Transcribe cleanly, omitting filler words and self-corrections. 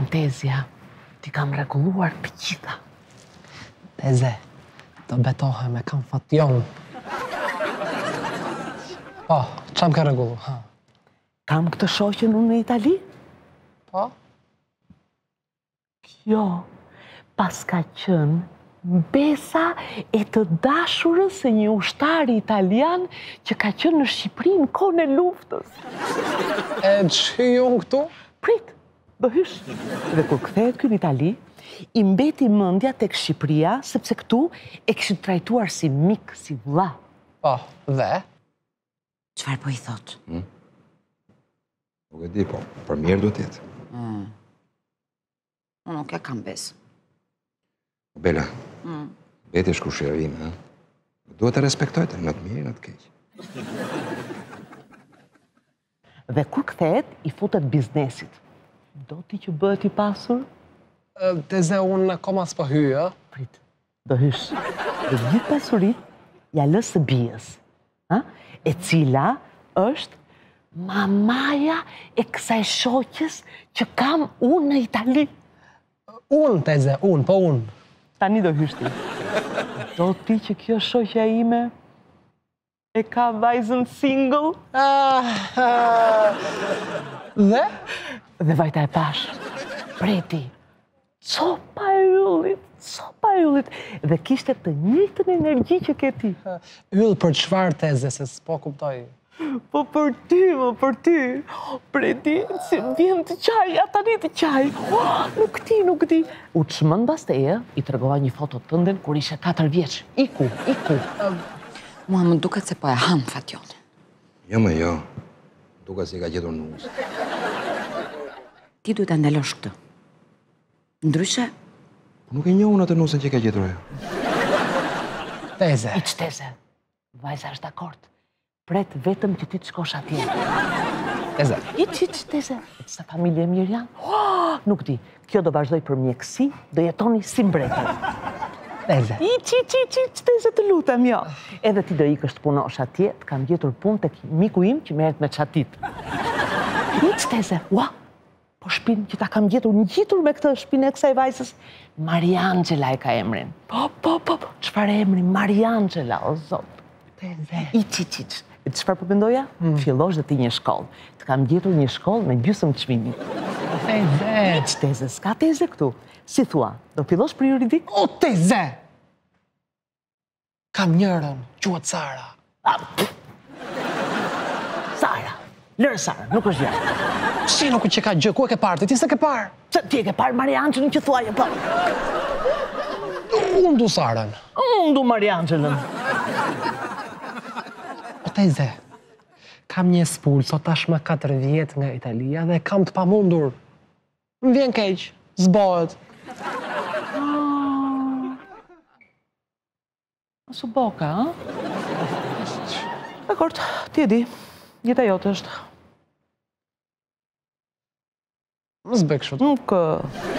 Fantezia, ti kam rregulluar të gjitha. Teze, do betohem e kam fation. Po, çam ka rregullu, ha? Kam këtë shoqen unë në Itali? Po? Kjo, pas ka qënë besa e të dashurës e një ushtari italian që ka qënë në Shqipëri në kohën e luftës. E që unë këtu? Prit, do hysh. Dhe kur kthehet ky në Itali, i mbeti mendja tek Shqipëria, sepse këtu e kishin trajtuar si mik, si vëlla. Po, dhe? Çfarë po i thot? Nuk e di, po, për mirë duhet jetë. Unë nuk e kam besë. Bela, beti është kushira ime, duhet të respektojtë, në të mirë, në të keqë. Dhe kur kthehet, i futet biznesit. Do ti që bëhet i pasur? Teze, unë akoma s'po hyj, Prit, do hysh. Dhe gjithë pasurit, ja lë së bijës, e cila është mamaja e kësaj shoqes që kam unë në Itali. Unë, Teze, unë, po unë. Tani do hysh ti. Do ti që kjo shoqja ime e ka vajzën single? Dhe? Dhe vajta e pash. Preti. Copa e yllit. Dhe kishte të njëjtën energji që ke ti. Yll për çfarë, Teze, se s'po kuptoj. Po për ty. Preti, si vjen të qaj, tani të qaj. Nuk ti. U të shmën basteje, i tregova një foto tënden kur ishe 4 vjeç. Iku. Mua më duket se po e han Fatione. Jo. Duket si ka gjetur nusë. Ti duhet të ndalosh këtë. Ndryshe, Nuk e njohun atë nusën që ka gjetur ajo. Teze. Iq Teze. Vajza është dakord. Pret vetëm që ti të shkosh atje. Teze. Iq Teze. Sa familje mirë janë? Nuk di. Kjo do vazhdoj për mjekësi, do jetoni si mbretër. Teze. Iq Teze, të lutem, jo. Edhe ti do ikësh të punosh atje, të kam gjetur punë tek miku im që merret me çatit. Iq Teze, po shpinë që ta kam gjetur ngjitur me këtë shpinë e kësaj vajzës, Mariangela e ka emrin. Po, çfarë emri? Mariangela, o zot. Teze. Iq. E çfarë po mendoja? Fillosh dhe ti një shkollë. Të kam gjetur një shkollë me gjysmë çmimit. Teze. Iq Teze, s'ka Teze këtu. Si thua, do fillosh për juridik? O, Teze! Kam njërën, quhet Sara. Sara, lërë Sara, nuk është gjë. Si nuk që ka gjë, ku e ke parë? Ti s'e ke parë? Se ti e ke parë Mariangelën që thuaje, po. Unë du Sarën. Unë du Mariangelën. O, Teze, kam një spull, sot tashmë 4 vjetë nga Italia dhe kam të pamundur. Më vjen keq, zbohet. Su boka, Dakord, ti e di, jeta jote është. Më zbek shumë. Nuk...